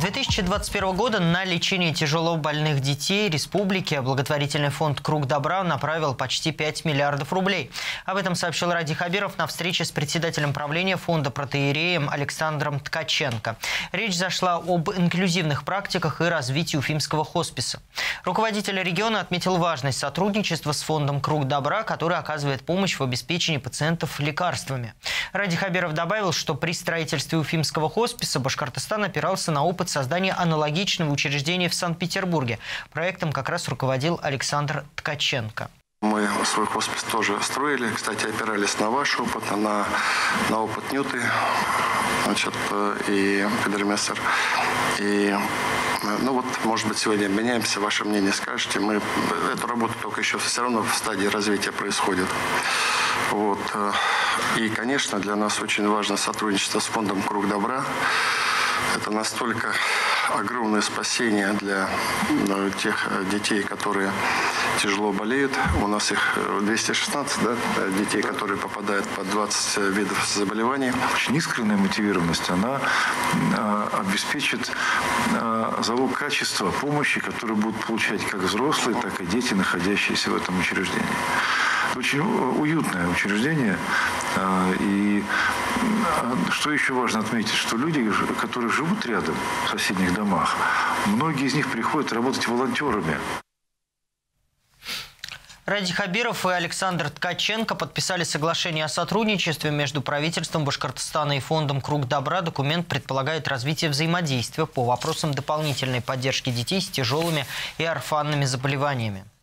2021 года на лечение тяжело больных детей республики благотворительный фонд «Круг добра» направил почти 5 миллиардов рублей. Об этом сообщил Ради Хабиров на встрече с председателем правления фонда протоиереем Александром Ткаченко. Речь зашла об инклюзивных практиках и развитии уфимского хосписа. Руководитель региона отметил важность сотрудничества с фондом «Круг добра», который оказывает помощь в обеспечении пациентов лекарствами. Ради Хабиров добавил, что при строительстве уфимского хосписа Башкортостан опирался на опыт создания аналогичного учреждения в Санкт-Петербурге. Проектом как раз руководил Александр Ткаченко. Мы свой хоспис тоже строили. Кстати, опирались на ваш опыт, на опыт Нюты, и Федермессер. И, может быть, сегодня обменяемся, ваше мнение скажете. Мы эту работу только еще все равно в стадии развития происходит. И, конечно, для нас очень важно сотрудничество с фондом «Круг добра». Это настолько огромное спасение для тех детей, которые тяжело болеют. У нас их 216, детей, которые попадают под 20 видов заболеваний. Очень искренняя мотивированность, она обеспечит залог качества помощи, которую будут получать как взрослые, так и дети, находящиеся в этом учреждении. Очень уютное учреждение. И что еще важно отметить, что люди, которые живут рядом в соседних домах, многие из них приходят работать волонтерами. Ради Хабиров и Александр Ткаченко подписали соглашение о сотрудничестве между правительством Башкортостана и фондом «Круг добра». Документ предполагает развитие взаимодействия по вопросам дополнительной поддержки детей с тяжелыми и орфанными заболеваниями.